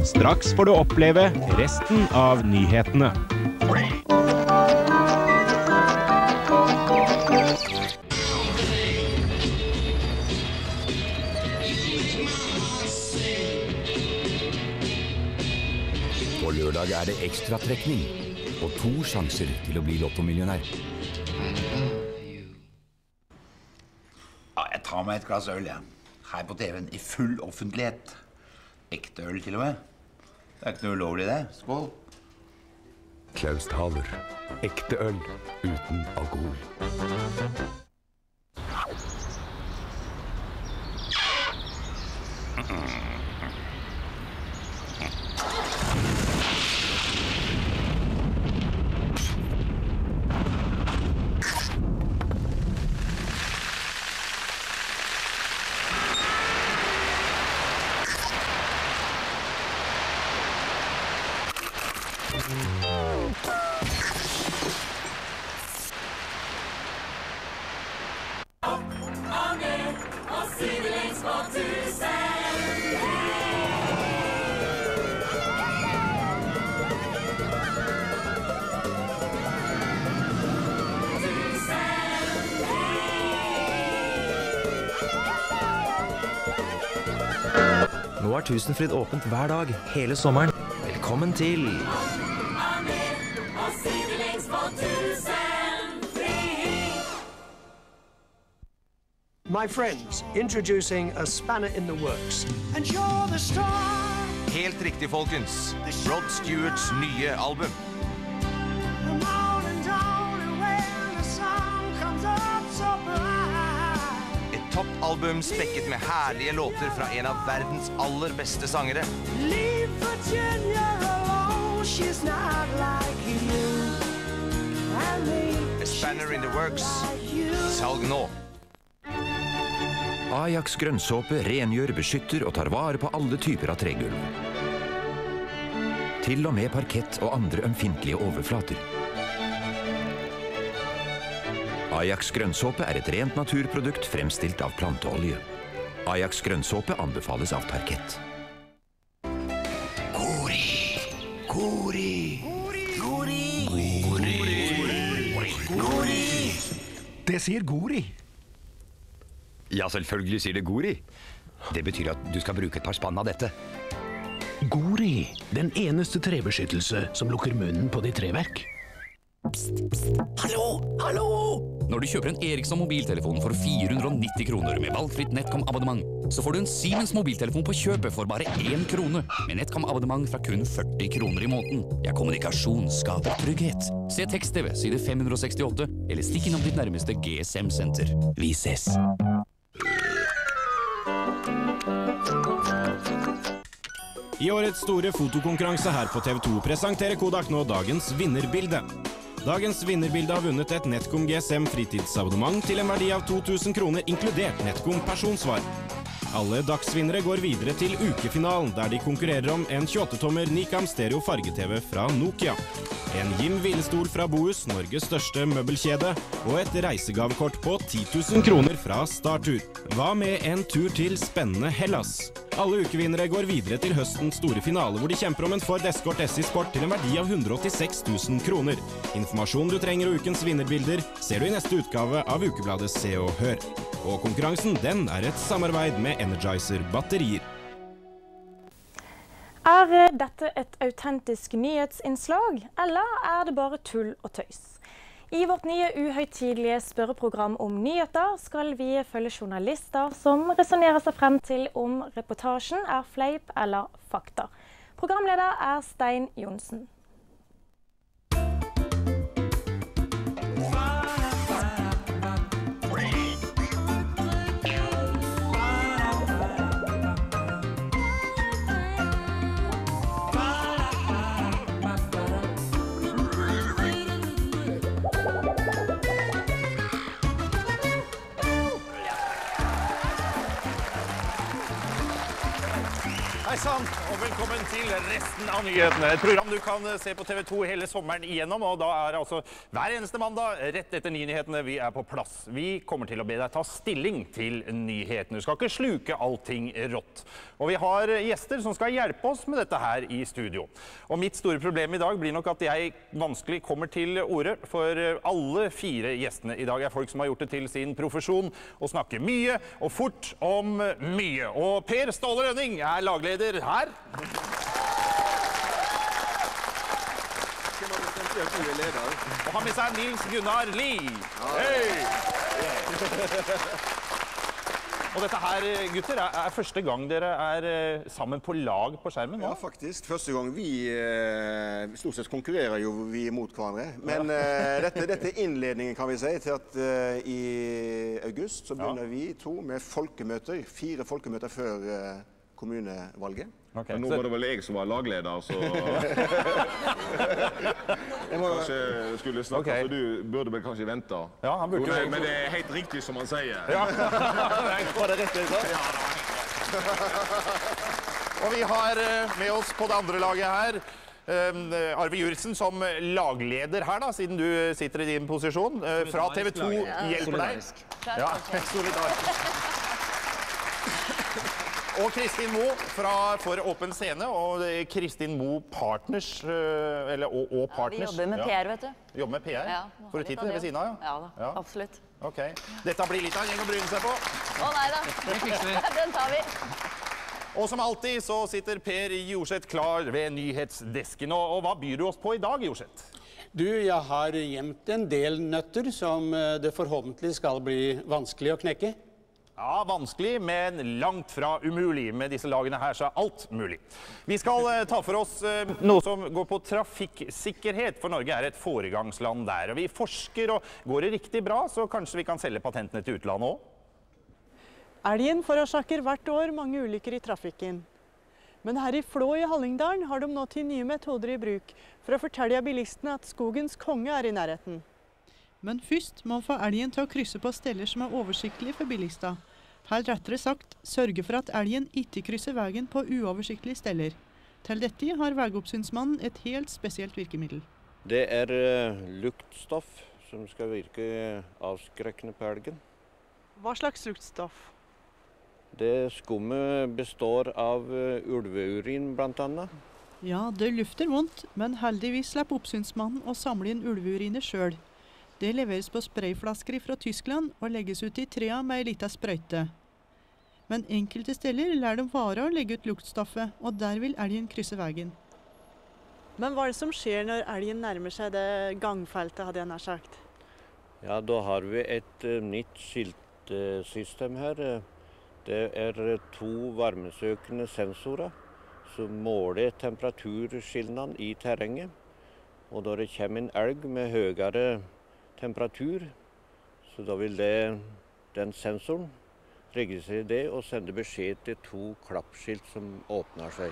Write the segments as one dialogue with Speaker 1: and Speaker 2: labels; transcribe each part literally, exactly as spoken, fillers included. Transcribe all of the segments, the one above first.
Speaker 1: Straks får du oppleve resten av nyhetene.
Speaker 2: På lørdag er det ekstra trekning og to sjanser til å bli lottomillionær.
Speaker 3: Ja, jeg tar meg et glass øl, ja. Her på T V-en i full offentlighet. Ekte øl til og med. Det er ikke noe ulovlig det. Skål.
Speaker 2: Klaus Thaler. Ekte øl uten alkohol.
Speaker 4: Nå er Tusenfryd åpent hver dag, hele sommeren. Velkommen til...
Speaker 5: My friends, introducing a spanner in the works. And you're the star.
Speaker 6: Helt riktig, folkens. Rod Stewarts nye album. Et toppalbum spekket med herlige låter fra en av verdens aller beste sangere.
Speaker 5: Leave Virginia alone, she's not like you. And me,
Speaker 6: A Spanner in the Works. I salg nå.
Speaker 2: Ajax grønnsåpe rengjør, beskytter og tar vare på alle typer av tregulv. Til og med parkett og andre ømfintlige overflater. Ajax grønnsåpe er et rent naturprodukt fremstilt av planteolje. Ajax grønnsåpe anbefales av Parkett.
Speaker 3: Gori! Gori! Gori! Gori! Gori!
Speaker 5: Det sier Gori.
Speaker 2: Ja, selvfølgelig sier det Gori. Det betyr at du skal bruke et par spann av dette.
Speaker 7: Gori, den eneste trebeskyttelse som lukker munnen på ditt treverk.
Speaker 8: Psst, psst. Hallo, hallo! Når du kjøper en Ericsson mobiltelefon for fire hundre og nitti kroner med valgfritt Netcom-abonnement, så får du en Siemens mobiltelefon på kjøpet for bare én krone, med Netcom-abonnement fra kun førti kroner i måneden. Ja, kommunikasjon skaper trygghet. Se tekst-T V side fem hundre og sekstiåtte, eller stikk innom ditt nærmeste G S M-senter. Vi ses!
Speaker 1: I årets store fotokonkurranse her på T V to presenterer Kodak nå dagens vinnerbilde. Dagens vinnerbilde har vunnet et Netcom G S M fritidsabonnement til en verdi av to tusen kroner, inkludert Netcom personsvar. Alle dagsvinnere går videre til ukefinalen, der de konkurrerer om en tjueåtte tommer Nikam stereo farge-T V fra Nokia. En Jim hvilestol fra Bohus, Norges største møbelkjede, og et reisegavekort på ti tusen kroner fra Startur. Hva med en tur til spennende Hellas? Alle ukevinnere går videre til høstens store finale, hvor de kjemper om en Ford Escort S I Sport til en verdi av hundre og åttiseks tusen kroner. Informasjon du trenger og ukens vinnerbilder ser du i neste utgave av ukebladet Se og Hør. Og konkurransen, den er et samarbeid med Energizer batterier.
Speaker 9: Er dette et autentisk nyhetsinnslag, eller er det bare tull og tøys? I vårt nye uhøytidelige spørreprogram om nyheter skal vi følge journalister som resonerer seg frem til om reportasjen er fleip eller fakta. Programleder er Stein Johnsen.
Speaker 10: Hei sann, og velkommen til resten av nyhetene. Et program du kan se på T V to hele sommeren igjennom, og da er det altså hver eneste mandag rett etter nyhetene vi er på plass. Vi kommer til å be deg ta stilling til nyhetene. Du skal ikke sluke allting rått. Og vi har gjester som skal hjelpe oss med dette her i studio. Og mitt store problem i dag blir nok at jeg vanskelig kommer til orde, for alle fire gjestene i dag er folk som har gjort det til sin profesjon og snakker mye og fort om mye. Og Per Ståle Rønning er lagleder her. Og har med seg Nils Gunnar Lie. Hei! Og dette her, gutter, er, er første gang dere er eh, sammen på lag på skjermen nå?
Speaker 11: Ja, faktisk. Første gang vi eh, stort sett konkurrerer jo vi mot hverandre. Men eh, dette, dette er innledningen, kan vi si, til at eh, i august så begynner ja. vi to med folkemøter. Fire folkemøter før eh, kommunevalget.
Speaker 12: Okay. Nå var det vel jeg som var lagleder, så jeg må... kanskje skulle snakke, okay. Så du burde vel kanskje vente.
Speaker 10: Ja, han burde jo...
Speaker 12: Men det er helt riktig som han sier.
Speaker 10: Ja, var det rett det så? Ja, og vi har med oss på det andre laget her, Arve Jursen som lagleder her da, siden du sitter i din posisjon, fra T V to hjelper deg. Ja, solidarisk. Og Kristin Mo fra For Åpen Scene, og Kristin Mo Partners, eller og, og Partners.
Speaker 13: Ja, vi jobber med P R, vet du.
Speaker 10: Jobber med P R?
Speaker 13: Ja.
Speaker 10: For tittelen ved siden av, ja?
Speaker 13: Ja da, ja. Absolutt.
Speaker 10: Ok. Dette blir litt av en gjeng å bryne seg på.
Speaker 13: Å nei da, den tar vi.
Speaker 10: Og som alltid så sitter Per Jorseth klar ved nyhetsdesken. Og, og hva byr du oss på i dag, Jorseth?
Speaker 14: Du, jeg har gjemt en del nøtter som det forhåpentlig skal bli vanskelig å knekke.
Speaker 10: Ja, vanskelig, men langt fra umulig. Med disse lagene her så er alt mulig. Vi skal uh, ta for oss uh, noe som går på trafikksikkerhet, for Norge er et foregangsland der. Og vi forsker, og går det riktig bra, så kanskje vi kan selge patentene til utlandet også?
Speaker 15: Elgen forårsaker hvert år mange ulykker i trafikken. Men her i Flå i Hallingdalen har de nå til nye metoder i bruk for å fortelle bilistene at skogens konge er i nærheten.
Speaker 16: Men først må man få elgen til å krysse på steder som er oversiktlige for bilister. Her rettere sagt, sørge for at elgen ikke krysser veien på uoversiktlige steder. Til dette har veioppsynsmannen et helt spesielt virkemiddel.
Speaker 17: Det er uh, luktstoff som skal virke avskrekkende på elgen.
Speaker 15: Hva slags luktstoff?
Speaker 17: Det skummet består av uh, ulveurin blant annet.
Speaker 16: Ja, det lufter vondt, men heldigvis slipper oppsynsmannen å samle inn ulveurinet selv. Det leveres på sprayflasker fra Tyskland og legges ut i trea med en liten sprøyte. Men enkelte steder lær de vare å legge ut luktstoffet, og der vil elgen krysse veien.
Speaker 15: Men hva er det som skjer når elgen nærmer seg det gangfeltet, hadde jeg nær sagt?
Speaker 17: Ja, da har vi et uh, nytt skiltsystem her. Det er to varmesøkende sensorer som måler temperaturskillnadene i terrenget. Og da det kommer en elg med høyere temperatur, så da vil det, den sensoren registrere det og sende beskjed til to klappskilt som åpner seg.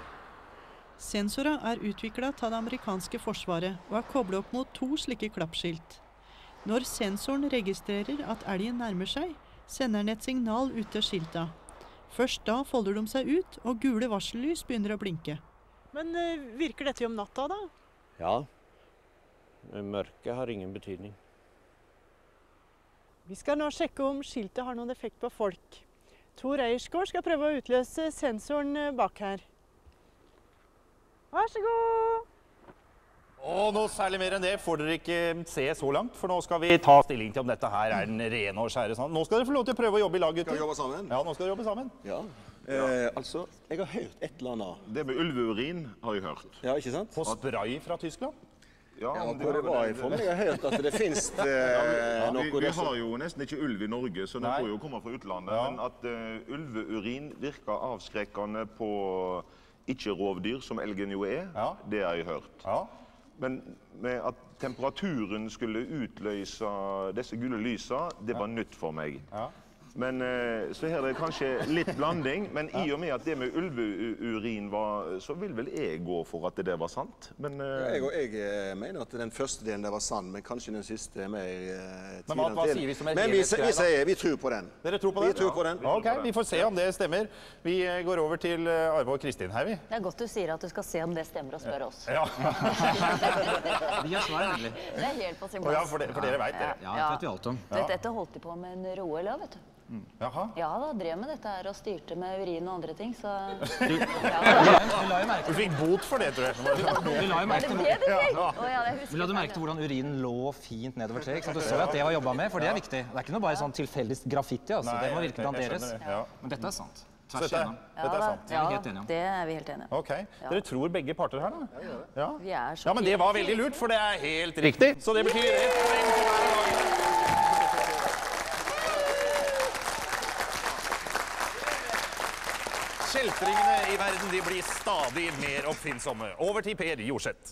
Speaker 16: Sensorer er utviklet av det amerikanske forsvaret og er koblet opp mot to slike klappskilt. Når sensoren registrerer at elgen nærmer seg, sender den et signal ut til skilta. Først da folder de seg ut, og gule varsellys begynner å blinke.
Speaker 15: Men uh, virker dette om natta da?
Speaker 17: Ja, mørket har ingen betydning.
Speaker 15: Vi skal nå sjekke om skiltet har noen effekt på folk. Tor Eiersgaard skal prøve å utløse sensoren bak her. Vær så god!
Speaker 10: Og nå særlig mer enn det får dere ikke se så langt, for nå skal vi ta stilling til om dette her er den rene og skjære sånn. Nå skal dere få lov til å prøve å jobbe i lag, gutter.
Speaker 11: Skal vi jobbe sammen?
Speaker 10: Ja, nå skal dere jobbe sammen.
Speaker 11: Ja. Eh, altså, jeg har hørt et eller annet.
Speaker 12: Det med ulveurin har jeg hørt.
Speaker 11: Ja, ikke sant?
Speaker 10: På spray fra Tyskland?
Speaker 11: Ja, ja det, det var jeg for meg. Jeg har hørt at det finnes eh, ja,
Speaker 12: noe... Vi, vi har jo nesten ikke ulv i Norge, så det får jo komme fra utlandet. Ja. Men at uh, ulveurin virker avskrekkende på ikke-rovdyr, som elgen jo er, ja. Det har jeg hørt. Ja. Men med at temperaturen skulle utløse disse gule lysa, det var nytt for meg. Ja. Men, så her er det kanskje litt blanding, men i og med at det med ulveurin var, så vil vel jeg gå for at det der var sant. Men,
Speaker 11: jeg, og jeg mener at den første delen der var sann, men kanskje den siste er mer eh,
Speaker 10: Men hva, hva sier vi som er
Speaker 11: Men vi, vi sier, vi tror på den.
Speaker 10: Dere tror på
Speaker 11: vi
Speaker 10: den?
Speaker 11: Tror på den.
Speaker 10: Ok, vi får se om det stemmer. Vi går over til Arve og Kristin her, vi.
Speaker 13: Det er godt du sier at du skal se om det stemmer og spørre oss.
Speaker 10: Ja.
Speaker 18: Vi er svar, egentlig.
Speaker 13: Det er helt på sin
Speaker 10: plass. Ja, for, det, for dere vet det.
Speaker 18: Ja, det vet vi alt om.
Speaker 13: Ja. Dette holdt de på med en Roel, ja, vet du.
Speaker 10: Mm. Jaha.
Speaker 13: Ja, da drev med dette her og styrte med urin og andre ting, så...
Speaker 18: Du, ja,
Speaker 10: du fikk bot for det, tror jeg.
Speaker 18: Du la jo merke til,
Speaker 13: det det ja. oh, ja,
Speaker 18: du la du merke til hvordan urinen lå fint nedover tre, så du så at det var jobbet med, for det er viktig. Det er ikke noe bare sånn tilfeldig graffiti, altså. Nei, det må virkelig danderes.
Speaker 10: Ja.
Speaker 18: Men dette er sant.
Speaker 10: Tvers igjennom.
Speaker 13: Ja,
Speaker 10: dette er sant.
Speaker 13: Ja, ja, det er vi helt enige om.
Speaker 10: Ok, dere tror begge parter her, da?
Speaker 13: Ja. Vi er så
Speaker 10: ja, men det var veldig lurt, for det er helt riktig. Så det betyr ett poeng til hver av lagene. Kjeltringene i verden de blir stadig mer oppfinnsomme. Over til Per Jorseth.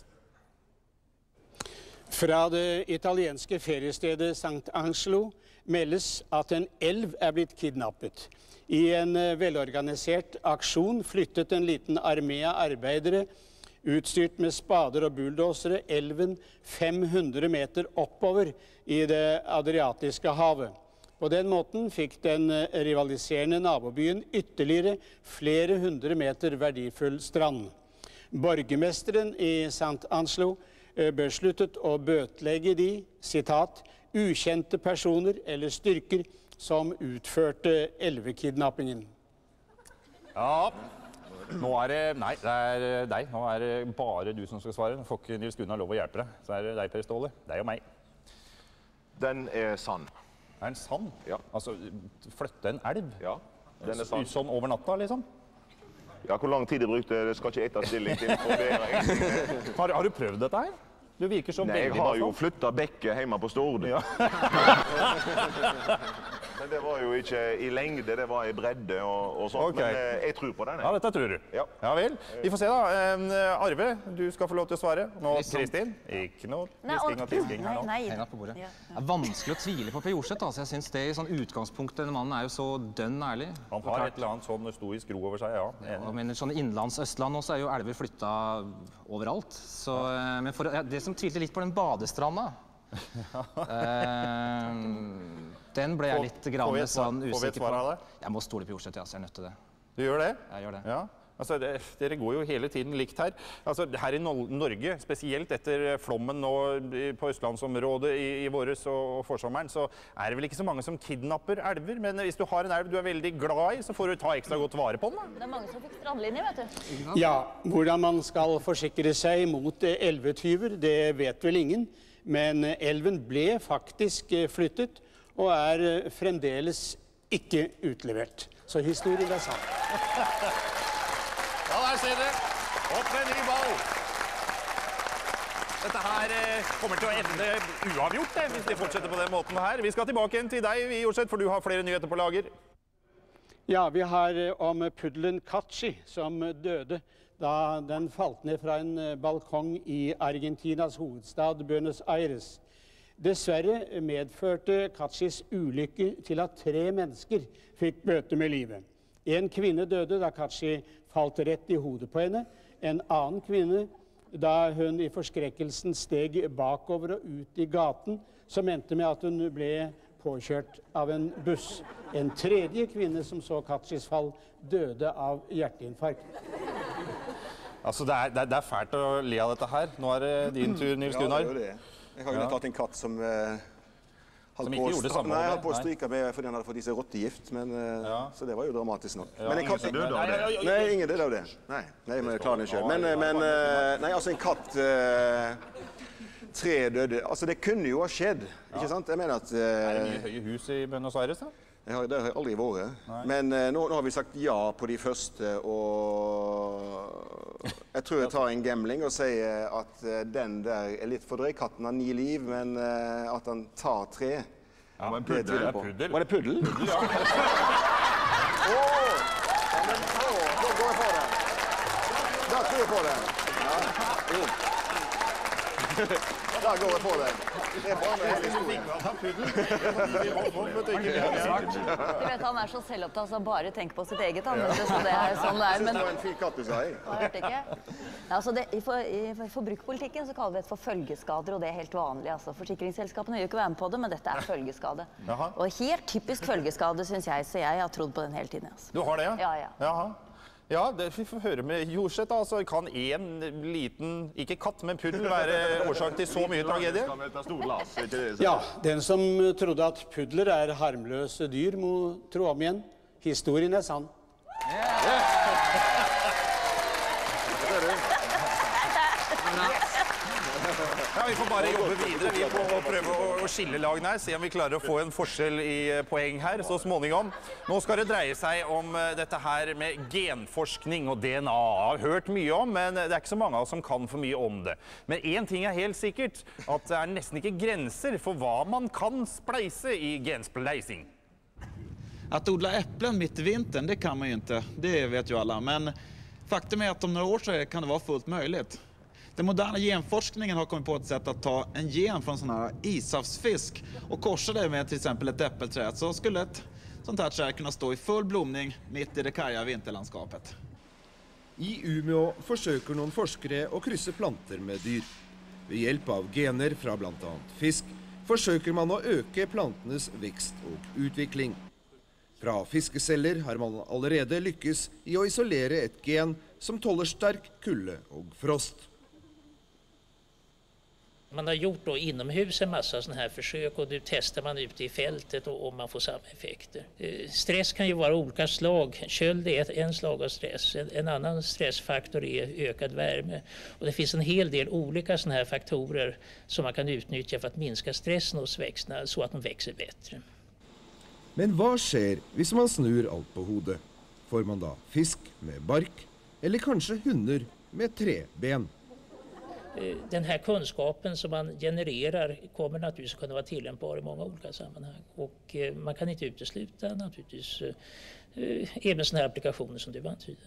Speaker 14: Fra det italienske feriestedet Sankt Angelo meldes at en elv er blitt kidnappet. I en velorganisert aksjon flyttet en liten armé av arbeidere utstyrt med spader og bulldosere elven fem hundre meter oppover i det Adriatiske havet. På den måten fikk den rivaliserende nabobyen ytterligere flere hundre meter verdifull strand. Borgermesteren i Sankt Angelo besluttet å bøtelegge de, sitat, ukjente personer eller styrker som utførte elvekidnappingen.
Speaker 10: Ja, nå er det, nei, det er deg. Nå er det bare du som skal svare. Nå får ikke Nils Gunnar lov å hjelpe deg. Så er det deg, Per Ståle. Deg og meg.
Speaker 12: Den er sann.
Speaker 10: Er den sann?
Speaker 12: Ja.
Speaker 10: Altså, flytte en elv?
Speaker 12: Ja, den er sann.
Speaker 10: Sånn over natta, liksom?
Speaker 12: Ja, hvor lang tid jeg brukte, det skal ikke jeg ta stilling til.
Speaker 10: har, har du prøvd dette her? Du virker som
Speaker 12: Nei,
Speaker 10: veldig
Speaker 12: jeg har jo flyttet bekket hjemme på Stord. Ja. Men det var jo ikke i lengde, det var i bredde og, og sånt.
Speaker 10: Okay.
Speaker 12: Men eh, jeg tror på den. Jeg.
Speaker 10: Ja, dette tror du.
Speaker 12: Ja.
Speaker 10: Ja vel. Vi får se da. Eh, Arve, du skal få lov til å svare. Nå, Kristin. Ikke noe hvisking og tisking her nå.
Speaker 13: Nei,
Speaker 18: nei. På bordet. Ja. Det er vanskelig å tvile på Per Jorseth. Altså. Jeg synes det i sånn utgangspunkt, denne mannen er jo så dønn ærlig.
Speaker 10: Han har et eller annet sånn stoisk ro over seg, ja.
Speaker 18: Ja, men sånn i innlands Østland også er jo elver flyttet overalt. Så, men for, ja, det som tvilte litt på den badestranda, eh, den ble jeg litt grann sånn usikker på. Jeg må stole på Jorseth, ja, så jeg er nødt til det.
Speaker 10: Du gjør det?
Speaker 18: Jeg gjør det.
Speaker 10: Ja. Altså, det, dere går jo hele tiden likt her. Altså, her i Norge, spesielt etter flommen nå på Østlandsområdet i, i våres og, og forsommeren, så er det vel ikke så mange som kidnapper elver. Men hvis du har en elv du er veldig glad i, så får du ta ekstra godt vare på den, da.
Speaker 13: Det er mange som fikk strandlinje, vet du.
Speaker 14: Ja, hvordan man skal forsikre seg mot elvetyver, det vet vel ingen. Men elven ble faktisk flyttet, og er fremdeles ikke utlevert. Så historien er sann.
Speaker 10: Ja, der ser dere. Opp med en ny ball. Dette her eh, kommer til å ende uavgjort, det, hvis de fortsetter på den måten her. Vi skal tilbake igjen til deg, Jorseth, for du har flere nyheter på lager.
Speaker 14: Ja, vi har om puddelen Kachi, som døde da den falt ned fra en balkong i Argentinas hovedstad Buenos Aires. Dessverre medførte Kachis ulykke til at tre mennesker fikk bøte med livet. En kvinne døde da Kachi falt rett i hodet på henne. En annen kvinne da hun i forskrekkelsen steg bakover og ut i gaten, som endte med at hun ble påkjørt av en buss. En tredje kvinne som så Kachis fall, døde av hjerteinfarkt.
Speaker 10: Altså, det er, det er fælt å le av dette her. Nå er det din tur, Nils Gunnar.
Speaker 11: Ja, det er jo det. Jeg har jo tatt en katt som... Eh,
Speaker 10: som ikke gjorde det samme?
Speaker 11: Nei, jeg hadde på å stryke med fordi han hadde fått i seg rottegift, men, ja. Så det var jo dramatisk nok.
Speaker 12: Ja, men en katt... Ingen døde av det?
Speaker 11: Nei, ingen døde av det. Nei, nei, men jeg klarer det selv. Men, men nei, altså en katt... Eh, tre døde... Altså, det kunne jo ha skjedd, ikke sant? Jeg mener at... Eh,
Speaker 10: er det mye høye hus i Buenos Aires, da?
Speaker 11: Jeg har, det har jeg aldri vært. Nei. Men eh, nå, nå har vi sagt ja på de første, og jeg tror jeg tar en gambling og sier at eh, den der er litt for drøy. Katten har ni liv, men eh, at han tar tre.
Speaker 10: Ja, men puddel, det er puddel.
Speaker 11: Var det puddel?
Speaker 10: Puddel, ja.
Speaker 11: Åh! Ja, men så, da går jeg på den. Da tror jeg på den. Ja, jo. Da går jeg på det. Det er for andre hele historien.
Speaker 13: Du vet, han er så selvopptatt, så han bare tenker på sitt eget, han, vet du, så det er sånn det er, men...
Speaker 11: Det var en fin katt du sa, jeg.
Speaker 13: Jeg hørte ikke. Ja, altså det, i, for, I forbrukerpolitikken så kaller vi det for følgeskader, og det er helt vanlig, altså. Forsikringsselskapene gjør ikke være med på det, men dette er følgeskade.
Speaker 10: Jaha.
Speaker 13: Og helt typisk følgeskade, synes jeg, så jeg har trodd på den hele tiden, altså.
Speaker 10: Du har det, ja?
Speaker 13: Ja, ja.
Speaker 10: Jaha. Ja, det vi får høre med Jorseth, da. Så kan en liten, ikke katt, men puddel være årsak til så mye tragedie?
Speaker 14: Ja, den som trodde at pudler er harmløse dyr, må tro om igjen. Historien er sann.
Speaker 10: Ja, vi får bare jobbe videre. Vi får prøve å skille lagene her, se om vi klarer å få en forskjell i poeng her, så småningom. Nå skal det dreie seg om dette her med genforskning og D N A. Jeg har hørt mye om, men det er ikke så mange av oss som kan for mye om det. Men en ting er helt sikkert, at det er nesten ikke grenser for hva man kan spleise i genspleising.
Speaker 19: Att odla äpplen mitt i vintern, det kan man ju inte. Det vet ju alla. Men faktum är att om några år så kan det vara fullt möjligt. Den moderna genforskningen har kommit på ett sätt att ta en gen från sån här ishavsfisk och korsa det med till exempel ett äppelträd. Så skulle ett sånt här träd kunna stå i full blomning mitt i det karga vinterlandskapet.
Speaker 20: I Umeå forsøker noen forskere å krysse planter med dyr. Ved hjelp av gener fra blant annet fisk forsøker man å øke plantenes vekst og utvikling. Fra fiskeceller har man allerede lykkes i å isolere et gen som tåler sterk kulde og frost.
Speaker 21: Man har gjort då inomhus en massa sådana här försök och nu testar man ute i fältet och, och man får samma effekter. Eh, stress kan ju vara olika slag. Köld är ett, en slag av stress. En, en annan stressfaktor är ökad värme. Och det finns en hel del olika sådana här faktorer som man kan utnyttja för att minska stressen hos växterna så att de växer bättre.
Speaker 20: Men hva skjer hvis man snur alt på hodet? Får man da fisk med bark, eller kanskje hunder med treben?
Speaker 21: Den här kunskapen som man genererar kommer naturligtvis kunna vara tillämpbar i många olika sammanhang. Och man kan inte utesluta naturligtvis även sådana här applikationer som du antyder.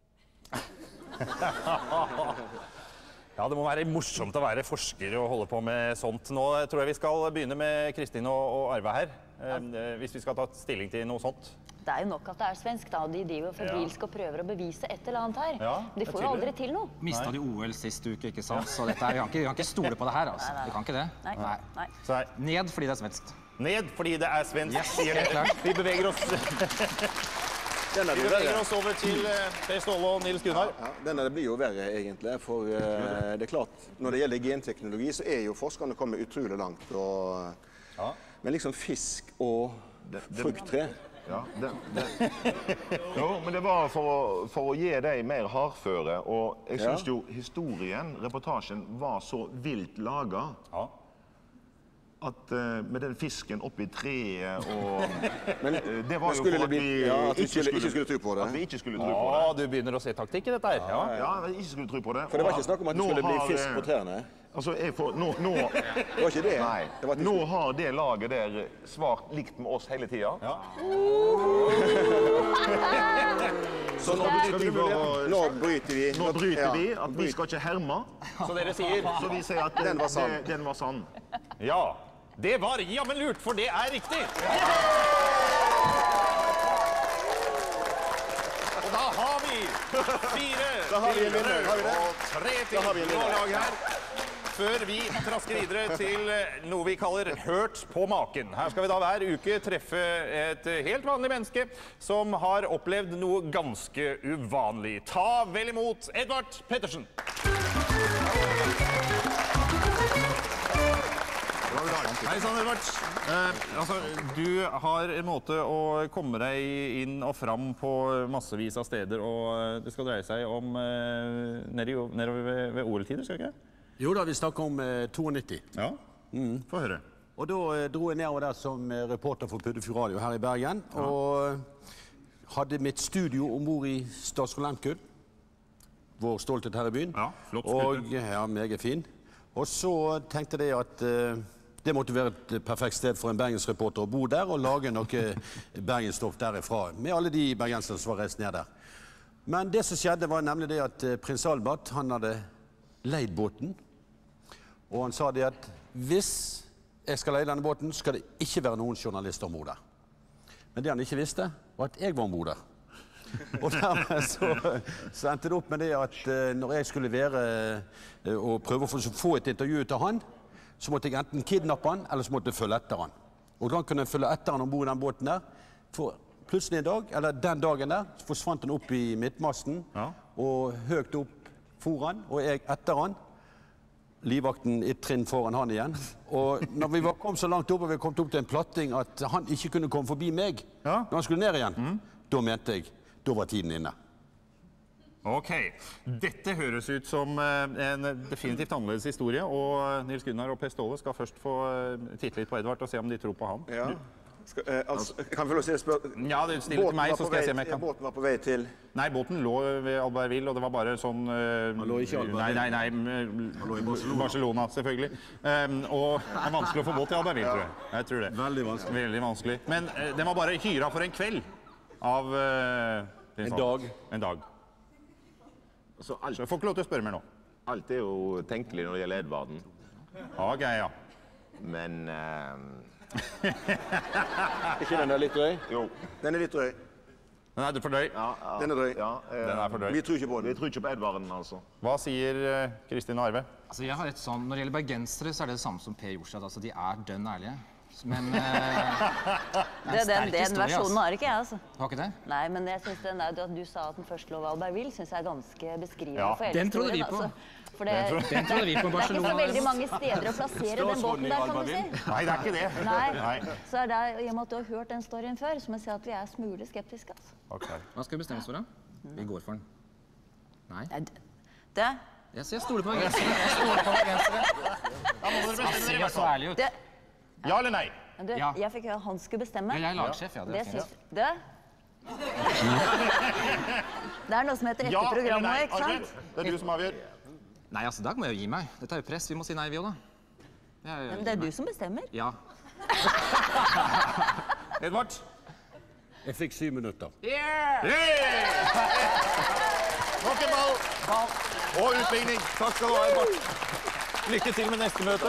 Speaker 10: Ja, det må være morsomt å være forsker og holde på med sånt. Nå tror jeg vi skal begynne med Kristin og Arve her, hvis vi skal ta stilling til noe sånt.
Speaker 13: Det er jo nok at det er svensk da, og de driver febrilsk og prøver å bevise et eller annet her.
Speaker 18: Ja,
Speaker 13: de får jo aldri til noe.
Speaker 18: Mistet de O L sist uke, ikke sant? Så dette er, vi, kan ikke, vi kan ikke stole på det her, altså.
Speaker 13: Nei, nei.
Speaker 18: Vi kan ikke det.
Speaker 13: Nei.
Speaker 18: Nei.
Speaker 13: Nei.
Speaker 10: Så
Speaker 18: ned fordi det er svensk.
Speaker 10: Ned fordi det er svensk,
Speaker 18: Yes,
Speaker 10: sier
Speaker 18: helt
Speaker 10: dere.
Speaker 18: klart.
Speaker 10: Vi beveger oss.
Speaker 11: Denne
Speaker 10: Vi
Speaker 11: blir
Speaker 10: beveger
Speaker 11: verre.
Speaker 10: oss over til Per Ståle og Nils Gunnar.
Speaker 11: Ja, denne blir jo verre egentlig, for uh, det er klart, når det gjelder genteknologi, så er jo forskerne kommet utrolig langt. Og,
Speaker 12: Ja.
Speaker 11: Men liksom fisk og frukttre.
Speaker 12: Ja, det, det. Jo, men det var for å, for å gi deg mer hardføre, og jeg synes
Speaker 11: Ja.
Speaker 12: jo historien, reportasjen, var så vilt laget. At uh, med den fisken oppi treet og
Speaker 11: Men,
Speaker 12: uh, det var
Speaker 11: men
Speaker 12: jo
Speaker 11: skulle
Speaker 12: for
Speaker 11: det
Speaker 12: at
Speaker 11: bli,
Speaker 12: vi
Speaker 11: ja, at vi skulle, ikke skulle tro på det?
Speaker 12: At vi ikke skulle tro på
Speaker 10: Ja,
Speaker 12: det.
Speaker 10: du begynner å se taktikk i dette her. Ja,
Speaker 12: Ja, vi ikke skulle tro på det.
Speaker 11: For det var ikke snakk om at det
Speaker 12: Nå
Speaker 11: skulle bli
Speaker 12: har,
Speaker 11: fisk
Speaker 12: eh,
Speaker 11: på trærne.
Speaker 12: Altså, jeg får, nå, nå,
Speaker 11: Det var ikke det.
Speaker 12: Nei,
Speaker 11: Det var til
Speaker 12: nå
Speaker 11: slutt.
Speaker 12: har det laget der svart likt med oss hele tiden. Ja.
Speaker 11: Så nå bryter vi bare- Nå bryter vi.
Speaker 12: Nå bryter
Speaker 11: Ja,
Speaker 12: vi at vi
Speaker 11: bryter.
Speaker 12: skal ikke herme.
Speaker 10: Så dere sier?
Speaker 12: Så vi sier at
Speaker 11: Den var sann.
Speaker 12: det- Den var sann.
Speaker 10: Ja, det var jammen lurt, for det er riktig. Og da har vi fire
Speaker 11: Da har vi en vinner, har vi det?
Speaker 10: og tre
Speaker 11: Da har vi
Speaker 10: til
Speaker 11: en vinner.
Speaker 10: lag her. Før vi trasker videre til noe vi kaller hørt på maken. Her skal vi da hver uke treffe et helt vanlig menneske som har opplevd noe ganske uvanlig. Ta vel imot Edvard Pettersen. Hei sann, Edvard. Eh, altså, du har en måte å komme deg inn og fram på massevis av steder, og det skal dreie seg om eh, nedi- nedover ved, ved O L-tider, skal det ikke?
Speaker 22: Jo da, vi snakker om eh, to-nitti.
Speaker 10: Ja, få høre.
Speaker 22: Og da eh, dro jeg nedover der som eh, reporter for Puddefjord Radio her i Bergen, og eh, hadde mitt studio ombord i Statsskolen Lehmkuhl, vår stolthet her i byen.
Speaker 10: Ja, flott
Speaker 22: Og,
Speaker 10: skute.
Speaker 22: ja, meget fin. Og så tenkte jeg at eh, det måtte være et perfekt sted for en bergensreporter å bo der og lage noe bergensstoff derifra, med alle de bergensere som var reist ned der. Men det som skjedde var nemlig det at eh, prins Albert, han hadde leid båten, Og han sa det at hvis jeg skal leie denne båten, skal det ikke være noen journalister ombord der. Men det han ikke visste, var at jeg var ombord der. Og dermed så, så endte det opp med det at uh, når jeg skulle være uh, og prøve å få, få et intervju til han, så måtte jeg enten kidnappe han, eller så måtte jeg følge etter han. Og da kunne jeg følge etter han ombord i den båten der. For plutselig en dag, eller den dagen der, så forsvant han opp i midtmasten, ja. Og høyt opp for han, og jeg etter han. Livvakten et trinn foran han igjen. Og når vi var, kom så langt opp, og vi kom opp til en platting at han ikke kunne komme forbi meg, ja. Når han skulle ned igjen, mm. Da mente jeg, da var tiden inne.
Speaker 10: Ok, dette høres ut som en definitivt annerledes historie, og Nils Gunnar og Per Ståle skal først få titte litt på Edvard og se om de tror på han.
Speaker 11: Ja. Skal, eh, altså, kan vi få lov til å spørre?
Speaker 10: Ja, det stiller til meg, så skal jeg se om jeg kan.
Speaker 11: Båten var på vei til?
Speaker 10: Nei, båten lå ved Albertville, og det var bare sånn... Uh,
Speaker 22: han lå ikke i Albertville?
Speaker 10: Nei, nei, nei. Han lå i Barcelona. Barcelona, selvfølgelig. Um, og det er vanskelig å få båt til Albertville, tror jeg. Jeg tror det.
Speaker 22: Veldig vanskelig.
Speaker 10: Veldig vanskelig. Men uh, den var bare hyra for en kveld av... Uh,
Speaker 22: en dag.
Speaker 10: En dag.
Speaker 12: Så, alt,
Speaker 10: så jeg får ikke lov til å spørre mer nå.
Speaker 12: Alt er jo tenkelig når det gjelder Edvarden.
Speaker 10: Ok, ja.
Speaker 12: Men... Uh,
Speaker 11: ikke den er litt drøy?
Speaker 12: Jo.
Speaker 11: Den er litt drøy.
Speaker 10: Den er for drøy?
Speaker 12: Ja, ja.
Speaker 11: Den er drøy.
Speaker 12: Ja, eh,
Speaker 10: den er for drøy.
Speaker 11: Vi tror ikke på den.
Speaker 12: Vi tror ikke på Edvarden, altså.
Speaker 10: Hva sier uh, Kristin og Arve?
Speaker 18: Altså, jeg har et sånn, når det gjelder bergensere, så er det det samme som Per Jorstad. Altså, de er dønn ærlige. Men uh,
Speaker 13: det, den, den versjonen har ikke jeg, altså.
Speaker 18: Har ikke det?
Speaker 13: Nei, men jeg synes den der, du sa at den første lå ved Albertville, synes jeg er ganske beskrivende
Speaker 18: ja,
Speaker 13: for hele
Speaker 18: den trodde
Speaker 13: historien.
Speaker 18: Vi på.
Speaker 13: Altså. For det,
Speaker 18: den, trodde, den trodde vi på Barcelona.
Speaker 13: Det er ikke så veldig mange steder å plassere den båten der, kan du si.
Speaker 10: Nei, det er ikke det.
Speaker 13: Nei. Nei. Så er det, i og med at du har hørt den storyen før, så må jeg si at vi er smule skeptiske, altså.
Speaker 10: Okay.
Speaker 18: Hva skal vi bestemme oss for, da? Vi går for den. Nei.
Speaker 13: Det?
Speaker 18: Jeg sier stole på bergensere. Jeg stoler på bergensere.
Speaker 10: Da må dere bestemme dere,
Speaker 18: så ærlig ut.
Speaker 10: Det. Ja eller nei?
Speaker 13: Du, ja. Jeg fikk høre han skulle bestemme.
Speaker 18: Ja, jeg er lagsjef, ja. Det,
Speaker 13: det synes det. Det er noe som heter etter programmet, ikke sant?
Speaker 10: Det er du som avgjør.
Speaker 18: Nei, altså, da må jeg jo gi meg. Dette er jo press. Vi må si nei, vi også, da.
Speaker 13: Jeg, Men det er du som bestemmer.
Speaker 18: Ja.
Speaker 10: Edvard?
Speaker 22: Jeg fikk syv minutter.
Speaker 10: Yeah! Yeah! Nok en ball. ball. Og utbygning. Takk skal du ha, Edvard. Lykke til med neste møte.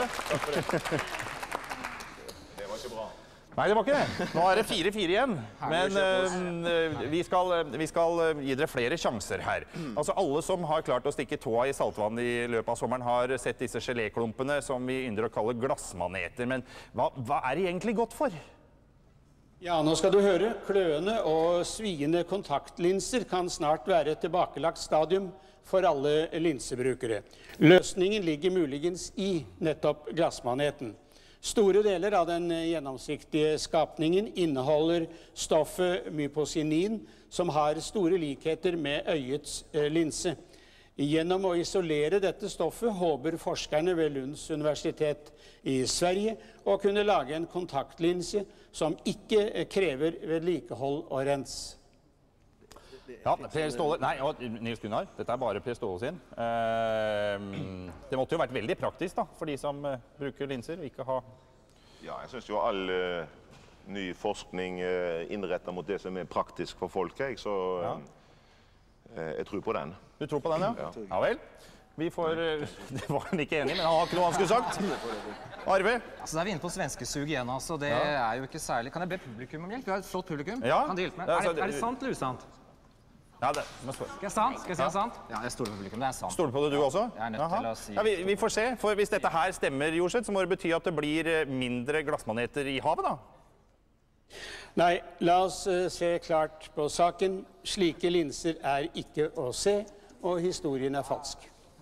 Speaker 12: Det var ikke bra.
Speaker 10: Nei, det var ikke det. Nå er det fire fire igjen. Men uh, vi, skal, vi skal gi dere flere sjanser her. Altså, alle som har klart å stikke tåa i saltvann i løpet av sommeren har sett disse geléklumpene som vi ynder å kalle glassmaneter. Men hva, hva er de egentlig godt for?
Speaker 14: Ja, nå skal du høre. Kløende og sviende kontaktlinser kan snart være et tilbakelagt stadium for alle linsebrukere. Løsningen ligger muligens i nettopp glassmaneten. Store deler av den gjennomsiktige skapningen inneholder stoffet myposinin, som har store likheter med øyets linse. Gjennom å isolere dette stoffet håper forskerne ved Lunds universitet i Sverige å kunne lage en kontaktlinse som ikke krever vedlikehold og rens.
Speaker 10: Ja, Per Ståle, nei, og Nils Gunnar, dette er bare Per Ståle sin. Uh, det måtte jo vært veldig praktisk da, for de som uh, bruker linser og ikke ha...
Speaker 12: Ja, jeg synes jo all uh, ny forskning uh, innrettet mot det som er praktisk for folk, jeg, så uh, ja. uh, jeg tror på den.
Speaker 10: Du tror på den, ja? Ja, ja vel. Vi får... Uh, det var han ikke enig, men han har ikke noe han skulle sagt. Arve?
Speaker 18: Altså, da er vi inne på svenskesug igjen, altså. Det ja. er jo ikke særlig... Kan jeg be publikum om hjelp? Vi har et flott publikum.
Speaker 10: Ja.
Speaker 18: Kan de hjelpe meg? Er det, er det sant eller usant?
Speaker 10: Ja, det må
Speaker 18: spørre. Skal jeg sant? Skal jeg si ja. sant? Ja, jeg stoler på publikum. Det er sant.
Speaker 10: Stoler på det du også?
Speaker 18: Jeg er nødt Aha. til å si...
Speaker 10: Ja, vi, vi får se, for hvis dette her stemmer, Jorseth, så må det bety at det blir mindre glassmaneter i havet, da?
Speaker 14: Nei, la oss uh, se klart på saken. Slike linser er ikke å se, og historien er falsk.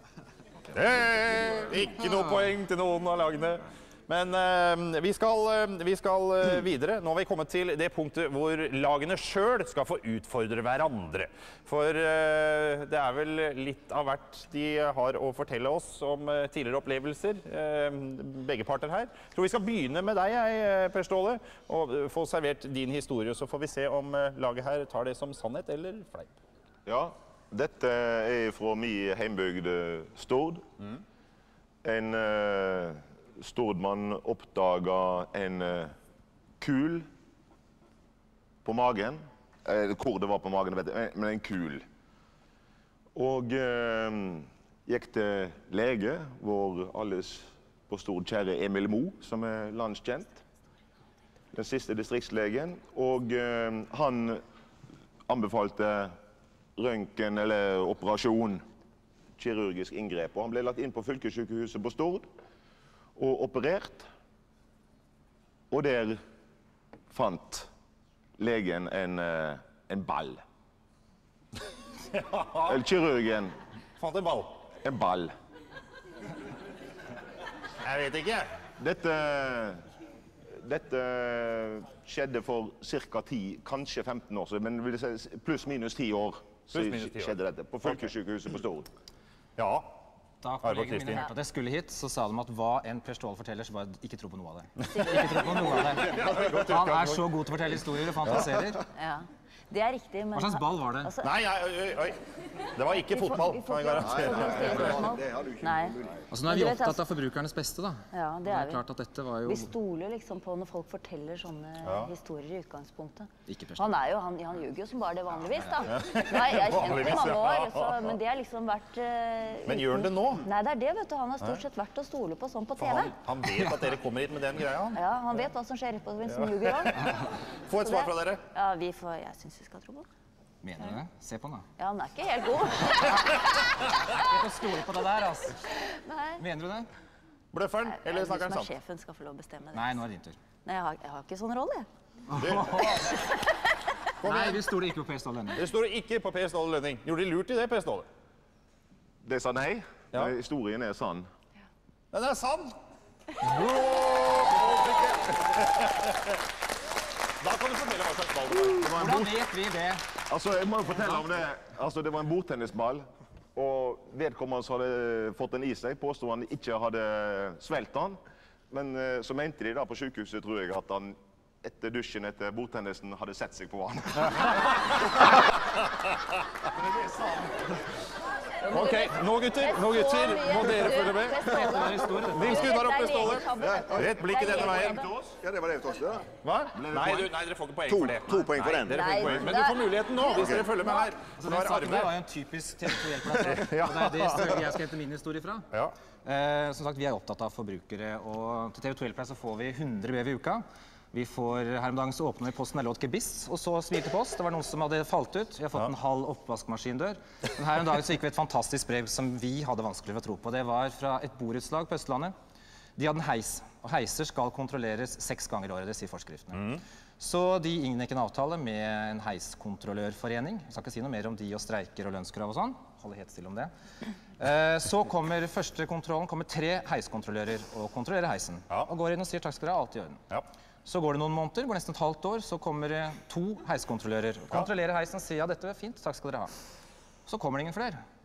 Speaker 10: Hey, ikke noe poeng til noen av lagene. Men uh, vi skal, uh, vi skal uh, videre. Nå har vi kommet til det punktet hvor lagene selv skal få utfordre hverandre. For uh, det er vel litt av hvert de har å fortelle oss om uh, tidligere opplevelser, uh, begge parter her. Jeg tror vi skal begynne med deg, jeg, Per Ståle, og uh, få servert din historie, så får vi se om uh, laget her tar det som sannhet eller fleip.
Speaker 12: Ja, dette er fra min heimbygd Stord. Mm. En... Uh, Stordmann oppdaget en uh, kul på magen. Eh, hvor det var på magen, vet jeg, men en kul. Og uh, gikk til lege, vår alles på Stord, kjære Emil Mo, som er landskjent. Den siste distriktslegen. Og eh, han anbefalte røntgen eller operasjon, kirurgisk inngrep. Og han ble lagt inn på fylkessykehuset på Stord og operert. Og der fant legen en, en ball. Eller kirurgen.
Speaker 10: Fant en ball?
Speaker 12: En ball.
Speaker 10: Jeg vet ikke.
Speaker 12: Dette, dette skjedde for cirka ti, kanskje femten år, men vil jeg si pluss minus ti år, så skjedde dette på Fylkessykehuset på Stord.
Speaker 10: Ja.
Speaker 18: Da kollegene mine hørte at jeg skulle hit, så sa de at hva en Per Ståhl forteller, så bare ikke tro på noe av det. Ikke tro på noe av det. Han er så god til å fortelle historier og fantaserer.
Speaker 13: Ja. Det er riktig, men...
Speaker 18: Hva slags ball var det?
Speaker 13: Altså,
Speaker 10: Nei, oi, oi. Det var ikke fotball, kan jeg garantere.
Speaker 13: Nei.
Speaker 18: Altså, nå er vi opptatt av forbrukernes beste, da.
Speaker 13: Ja, det er vi.
Speaker 18: Klart at dette var jo...
Speaker 13: Vi stoler liksom på når folk forteller sånne
Speaker 18: Ja.
Speaker 13: historier i utgangspunktet.
Speaker 18: Ikke Per
Speaker 13: Han er jo, han, han ljuger jo som bare det vanligvis, da. Nei, jeg har kjent i mange år, så, men det har liksom vært... Uh,
Speaker 10: Men gjør han det nå?
Speaker 13: Nei, det er det, vet du. Han har stort sett vært å stole på sånn på T V.
Speaker 10: Han, han vet at dere kommer hit med den greia, han.
Speaker 13: Ja, han vet hva som skjer på Vinsen ja. Ljuger også.
Speaker 10: Få et svar fra dere.
Speaker 13: Ja, vi får, jeg synes vi skal tro på.
Speaker 18: Mener du det? Se på den, da.
Speaker 13: Ja, han er ikke helt god.
Speaker 18: Jeg får stole på det der, altså.
Speaker 13: Nei.
Speaker 18: Mener du det?
Speaker 10: Bløfferen, eller snakker han
Speaker 13: sant? Du som er
Speaker 10: sant?
Speaker 13: sjefen skal få lov å bestemme det.
Speaker 18: Nei, nå er det din tur.
Speaker 13: Nei, jeg har, jeg har ikke sånn rolle.
Speaker 18: Nei, vi stoler ikke på Per Ståle Lønning.
Speaker 10: Det stoler ikke på Per Ståle Lønning. Gjorde de lurt i det, Per Ståle?
Speaker 12: Det sa nei. Ja. Historien er sann.
Speaker 10: Den er sann! Da kan du fortelle hva slags ball det var.
Speaker 18: Hvordan vet vi det?
Speaker 12: Altså, jeg må jo fortelle om det. Altså, det var en bordtennisball, og vedkommende som hadde fått den i seg, påstod han ikke hadde svelgt den. Men uh, så mente de da på sykehuset, tror jeg, at han etter dusjen etter bordtennisen hadde sett seg på vann.
Speaker 10: Ok, nå gutter, nå gutter, må dere følge med. Nils Gunnar og Per Ståle. Rett blikket denne veien.
Speaker 11: Ja, det var det til oss, da.
Speaker 10: Hva? Nei, du, nei, dere får ikke poeng
Speaker 11: To-
Speaker 10: for det.
Speaker 11: to poeng for den.
Speaker 10: Dere får ikke poeng. Men du får muligheten nå, hvis dere følger med her.
Speaker 18: Altså, den saken der var jo en typisk T V to-hjelper.
Speaker 10: Ja.
Speaker 18: Og det er det stedet jeg skal hente min historie fra.
Speaker 10: Ja.
Speaker 18: Eh, som sagt, vi er opptatt av forbrukere, og til T V to-hjelper så får vi hundre brev i uka. Vi får, her om dagen så åpner vi posten, det lå et gebiss, og så smilte post. Det var noen som hadde falt ut. Vi har fått
Speaker 10: Ja.
Speaker 18: en halv oppvaskmaskindør. Men her om dagen så gikk vi et fantastisk brev som vi hadde vanskelig for å tro på. Det var fra et borettslag på Østlandet. De hadde en heis, og heiser skal kontrolleres seks ganger i året, det sier forskriftene. Så de inngikk en avtale med en heiskontrollørforening. Jeg skal ikke si noe mer om de og streiker og lønnskrav og sånn. Holde helt stille om det. Eh, så kommer første kontrollen, kommer tre heiskontrollører og kontrollerer heisen. Og går inn og sier takk skal dere ha, alt i orden.
Speaker 10: Ja.
Speaker 18: Så går det noen måneder, går nesten et halvt år, så kommer det to heiskontrollører. Kontrollerer heisen og sier ja, dette er fint, takk skal dere ha. Så kommer det ingen flere.